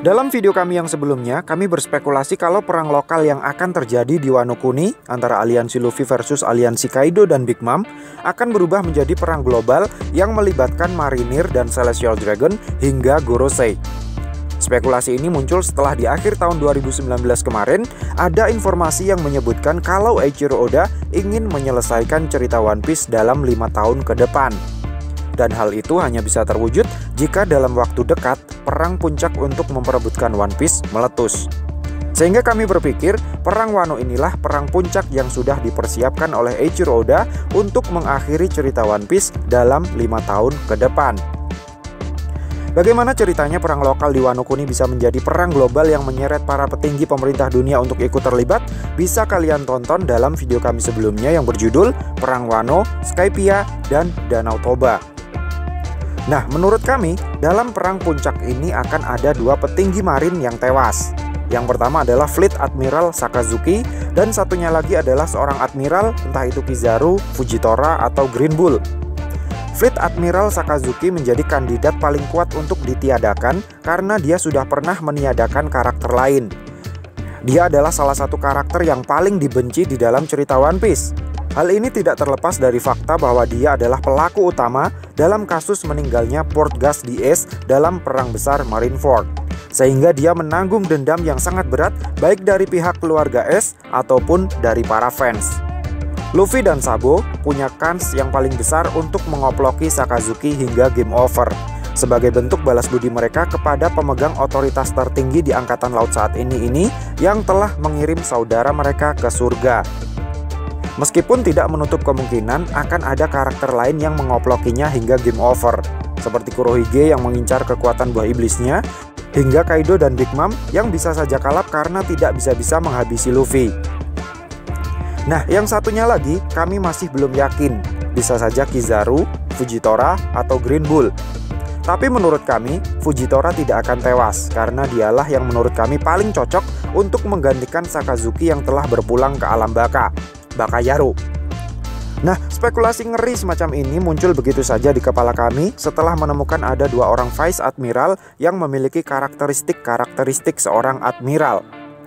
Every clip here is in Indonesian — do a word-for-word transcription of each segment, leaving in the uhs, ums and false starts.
Dalam video kami yang sebelumnya, kami berspekulasi kalau perang lokal yang akan terjadi di Wano Kuni antara aliansi Luffy versus aliansi Kaido dan Big Mom akan berubah menjadi perang global yang melibatkan Marinir dan Celestial Dragon hingga Gorosei. Spekulasi ini muncul setelah di akhir tahun dua ribu sembilan belas kemarin ada informasi yang menyebutkan kalau Eiichiro Oda ingin menyelesaikan cerita One Piece dalam lima tahun ke depan. Dan hal itu hanya bisa terwujud jika dalam waktu dekat perang puncak untuk memperebutkan One Piece meletus. Sehingga kami berpikir perang Wano inilah perang puncak yang sudah dipersiapkan oleh Eiichiro Oda untuk mengakhiri cerita One Piece dalam lima tahun ke depan. Bagaimana ceritanya perang lokal di Wano Kuni bisa menjadi perang global yang menyeret para petinggi pemerintah dunia untuk ikut terlibat? Bisa kalian tonton dalam video kami sebelumnya yang berjudul Perang Wano, Skypiea, dan Danau Toba. Nah, menurut kami, dalam perang puncak ini akan ada dua petinggi marin yang tewas. Yang pertama adalah Fleet Admiral Sakazuki, dan satunya lagi adalah seorang admiral, entah itu Kizaru, Fujitora, atau Green Bull. Fleet Admiral Sakazuki menjadi kandidat paling kuat untuk ditiadakan karena dia sudah pernah meniadakan karakter lain. Dia adalah salah satu karakter yang paling dibenci di dalam cerita One Piece. Hal ini tidak terlepas dari fakta bahwa dia adalah pelaku utama dalam kasus meninggalnya Portgas di Ace dalam perang besar Marineford. Sehingga dia menanggung dendam yang sangat berat baik dari pihak keluarga Ace ataupun dari para fans. Luffy dan Sabo punya kans yang paling besar untuk mengoploki Sakazuki hingga game over, sebagai bentuk balas budi mereka kepada pemegang otoritas tertinggi di Angkatan Laut saat ini ini yang telah mengirim saudara mereka ke surga. Meskipun tidak menutup kemungkinan akan ada karakter lain yang mengoplokinya hingga game over, seperti Kurohige yang mengincar kekuatan buah iblisnya, hingga Kaido dan Big Mom yang bisa saja kalap karena tidak bisa-bisa menghabisi Luffy. Nah, yang satunya lagi kami masih belum yakin, bisa saja Kizaru, Fujitora, atau Green Bull. Tapi menurut kami, Fujitora tidak akan tewas karena dialah yang menurut kami paling cocok untuk menggantikan Sakazuki yang telah berpulang ke alam baka. Bakayaru. Nah, spekulasi ngeri semacam ini muncul begitu saja di kepala kami setelah menemukan ada dua orang Vice Admiral yang memiliki karakteristik-karakteristik seorang Admiral.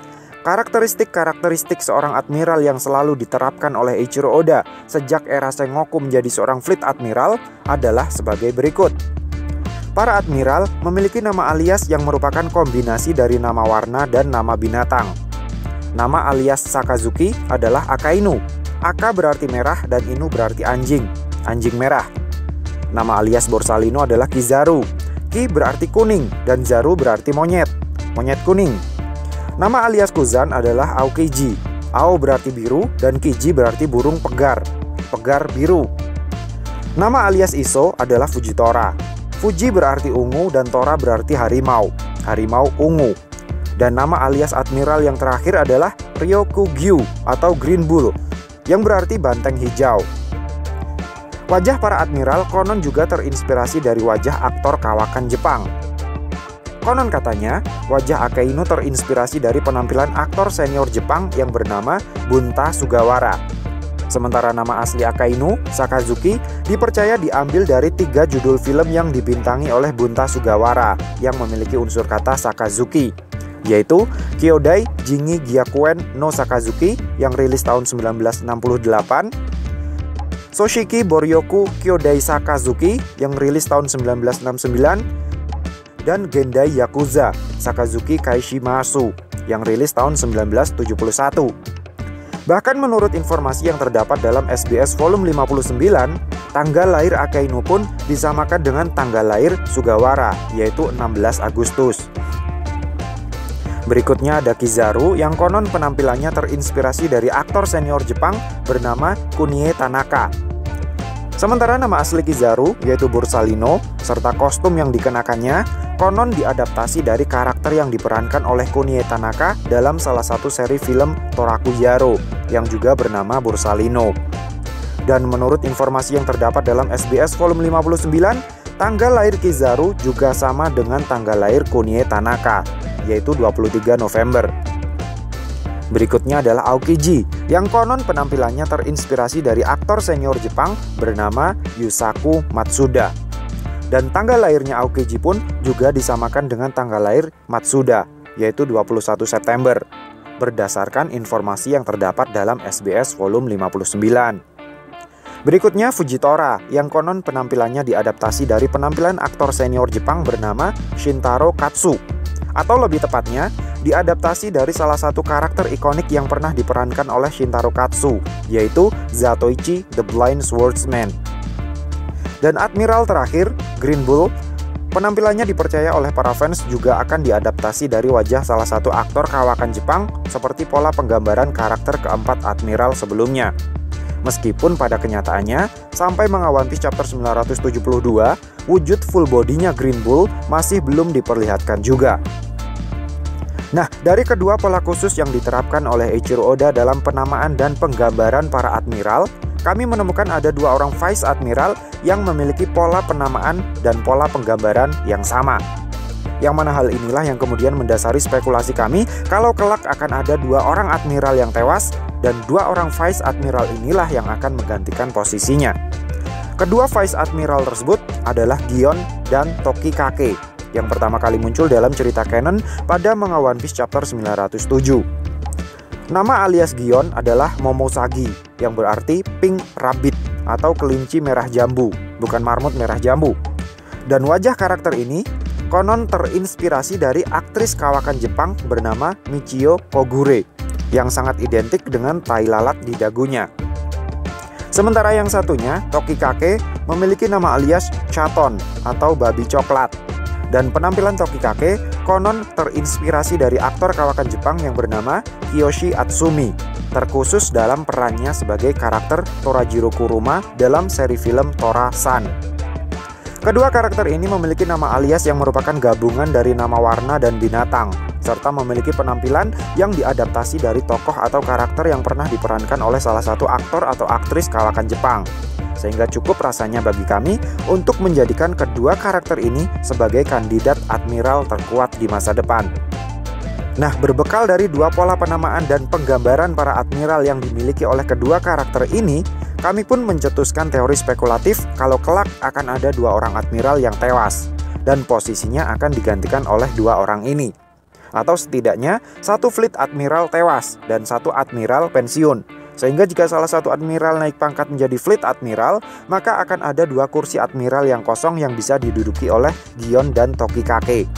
Karakteristik-karakteristik seorang Admiral yang selalu diterapkan oleh Eiichiro Oda sejak era Sengoku menjadi seorang Fleet Admiral adalah sebagai berikut. Para Admiral memiliki nama alias yang merupakan kombinasi dari nama warna dan nama binatang. Nama alias Sakazuki adalah Akainu. Aka berarti merah dan Inu berarti anjing, anjing merah. Nama alias Borsalino adalah Kizaru. Ki berarti kuning dan Zaru berarti monyet, monyet kuning. Nama alias Kuzan adalah Aokiji. Ao berarti biru dan Kiji berarti burung pegar, pegar biru. Nama alias Iso adalah Fujitora. Fuji berarti ungu dan Tora berarti harimau, harimau ungu. Dan nama alias Admiral yang terakhir adalah Ryokugyu atau Green Bull, yang berarti banteng hijau. Wajah para Admiral konon juga terinspirasi dari wajah aktor kawakan Jepang. Konon katanya, wajah Akainu terinspirasi dari penampilan aktor senior Jepang yang bernama Bunta Sugawara. Sementara nama asli Akainu, Sakazuki, dipercaya diambil dari tiga judul film yang dibintangi oleh Bunta Sugawara yang memiliki unsur kata Sakazuki, yaitu Kyodai Jingi Gyakuen no Sakazuki yang rilis tahun sembilan belas enam puluh delapan, Soshiki Boryoku Kyodai Sakazuki yang rilis tahun sembilan belas enam puluh sembilan, dan Gendai Yakuza Sakazuki Kaishimasu yang rilis tahun sembilan belas tujuh puluh satu. Bahkan menurut informasi yang terdapat dalam S B S volume lima puluh sembilan, tanggal lahir Akainu pun disamakan dengan tanggal lahir Sugawara, yaitu enam belas Agustus. Berikutnya ada Kizaru yang konon penampilannya terinspirasi dari aktor senior Jepang bernama Kunie Tanaka. Sementara nama asli Kizaru yaitu Borsalino serta kostum yang dikenakannya konon diadaptasi dari karakter yang diperankan oleh Kunie Tanaka dalam salah satu seri film Toraku Yaro yang juga bernama Borsalino. Dan menurut informasi yang terdapat dalam S B S volume lima puluh sembilan, tanggal lahir Kizaru juga sama dengan tanggal lahir Kunie Tanaka, yaitu dua puluh tiga November. Berikutnya adalah Aokiji, yang konon penampilannya terinspirasi dari aktor senior Jepang bernama Yusaku Matsuda. Dan tanggal lahirnya Aokiji pun juga disamakan dengan tanggal lahir Matsuda, yaitu dua puluh satu September, berdasarkan informasi yang terdapat dalam S B S volume lima puluh sembilan. Berikutnya Fujitora, yang konon penampilannya diadaptasi dari penampilan aktor senior Jepang bernama Shintaro Katsu. Atau lebih tepatnya, diadaptasi dari salah satu karakter ikonik yang pernah diperankan oleh Shintaro Katsu, yaitu Zatoichi the Blind Swordsman. Dan Admiral terakhir, Green Bull, penampilannya dipercaya oleh para fans juga akan diadaptasi dari wajah salah satu aktor kawakan Jepang seperti pola penggambaran karakter keempat Admiral sebelumnya. Meskipun pada kenyataannya, sampai manga One Piece chapter sembilan ratus tujuh puluh dua, wujud full bodinya Green Bull masih belum diperlihatkan juga. Nah, dari kedua pola khusus yang diterapkan oleh Eiichiro Oda dalam penamaan dan penggambaran para admiral, kami menemukan ada dua orang Vice Admiral yang memiliki pola penamaan dan pola penggambaran yang sama. Yang mana hal inilah yang kemudian mendasari spekulasi kami kalau kelak akan ada dua orang admiral yang tewas dan dua orang Vice Admiral inilah yang akan menggantikan posisinya. Kedua Vice Admiral tersebut adalah Gion dan Tokikake yang pertama kali muncul dalam cerita canon pada manga One Piece chapter sembilan ratus tujuh. Nama alias Gion adalah Momosagi yang berarti pink rabbit atau kelinci merah jambu, bukan marmut merah jambu. Dan wajah karakter ini konon terinspirasi dari aktris kawakan Jepang bernama Michio Kogure yang sangat identik dengan tai lalat di dagunya. Sementara yang satunya, Tokikake, memiliki nama alias Chaton atau babi coklat. Dan penampilan Tokikake konon terinspirasi dari aktor kawakan Jepang yang bernama Kiyoshi Atsumi, terkhusus dalam perannya sebagai karakter Torajiro Kuruma dalam seri film Tora-san. Kedua karakter ini memiliki nama alias yang merupakan gabungan dari nama warna dan binatang, serta memiliki penampilan yang diadaptasi dari tokoh atau karakter yang pernah diperankan oleh salah satu aktor atau aktris kawakan Jepang. Sehingga cukup rasanya bagi kami untuk menjadikan kedua karakter ini sebagai kandidat admiral terkuat di masa depan. Nah, berbekal dari dua pola penamaan dan penggambaran para admiral yang dimiliki oleh kedua karakter ini, kami pun mencetuskan teori spekulatif kalau kelak akan ada dua orang admiral yang tewas, dan posisinya akan digantikan oleh dua orang ini. Atau setidaknya, satu fleet admiral tewas dan satu admiral pensiun. Sehingga jika salah satu admiral naik pangkat menjadi fleet admiral, maka akan ada dua kursi admiral yang kosong yang bisa diduduki oleh Gion dan Tokikake.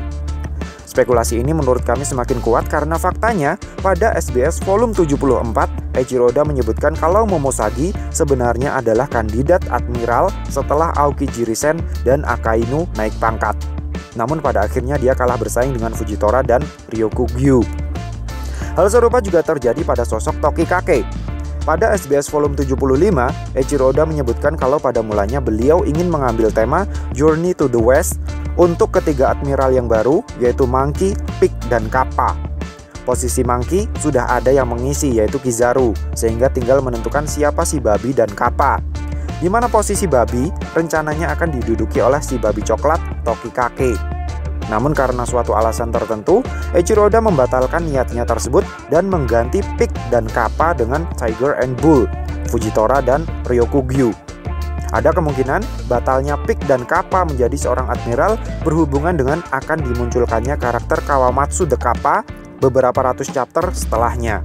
Spekulasi ini menurut kami semakin kuat karena faktanya pada S B S volume tujuh puluh empat, Eiichiro Oda menyebutkan kalau Momosagi sebenarnya adalah kandidat admiral setelah Aokiji resign dan Akainu naik pangkat. Namun pada akhirnya dia kalah bersaing dengan Fujitora dan Ryokugyu. Hal serupa juga terjadi pada sosok Tokikake. Pada S B S volume tujuh puluh lima, Eiichiro Oda menyebutkan kalau pada mulanya beliau ingin mengambil tema Journey to the West untuk ketiga admiral yang baru, yaitu Monkey, Pig, dan Kappa. Posisi Monkey sudah ada yang mengisi, yaitu Kizaru, sehingga tinggal menentukan siapa si babi dan Kappa. Di mana posisi babi rencananya akan diduduki oleh si babi coklat Tokikake. Namun karena suatu alasan tertentu, Eiichiro Oda membatalkan niatnya tersebut dan mengganti Pig dan Kappa dengan Tiger and Bull, Fujitora dan Ryokugyu. Ada kemungkinan batalnya Pig dan Kappa menjadi seorang admiral berhubungan dengan akan dimunculkannya karakter Kawamatsu the Kappa beberapa ratus chapter setelahnya.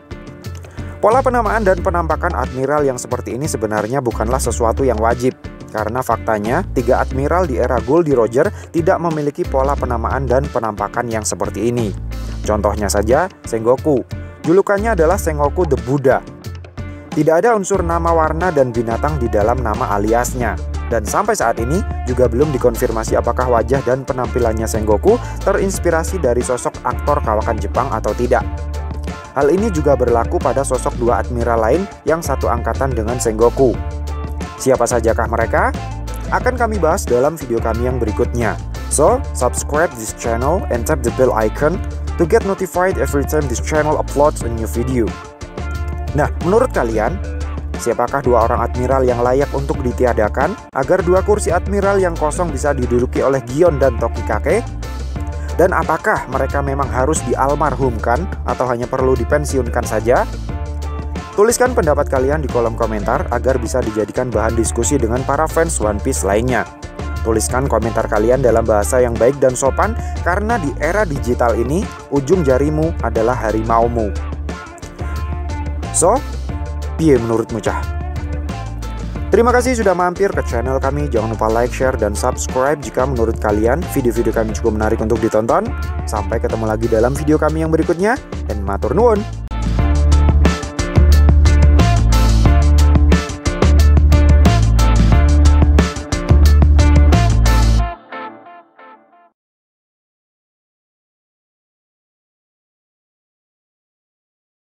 Pola penamaan dan penampakan admiral yang seperti ini sebenarnya bukanlah sesuatu yang wajib, karena faktanya tiga admiral di era Goldie Roger tidak memiliki pola penamaan dan penampakan yang seperti ini. Contohnya saja Sengoku, julukannya adalah Sengoku the Buddha. Tidak ada unsur nama warna dan binatang di dalam nama aliasnya. Dan sampai saat ini juga belum dikonfirmasi apakah wajah dan penampilannya Sengoku terinspirasi dari sosok aktor kawakan Jepang atau tidak. Hal ini juga berlaku pada sosok dua admiral lain yang satu angkatan dengan Sengoku. Siapa sajakah mereka? Akan kami bahas dalam video kami yang berikutnya. So, subscribe this channel and tap the bell icon to get notified every time this channel uploads a new video. Nah, menurut kalian, siapakah dua orang admiral yang layak untuk ditiadakan agar dua kursi admiral yang kosong bisa diduduki oleh Gion dan Tokikake? Dan apakah mereka memang harus dialmarhumkan atau hanya perlu dipensiunkan saja? Tuliskan pendapat kalian di kolom komentar agar bisa dijadikan bahan diskusi dengan para fans One Piece lainnya. Tuliskan komentar kalian dalam bahasa yang baik dan sopan, karena di era digital ini, ujung jarimu adalah harimaumu. So, piye menurutmu cah? Terima kasih sudah mampir ke channel kami. Jangan lupa like, share, dan subscribe jika menurut kalian video-video kami cukup menarik untuk ditonton. Sampai ketemu lagi dalam video kami yang berikutnya, dan matur nuwun.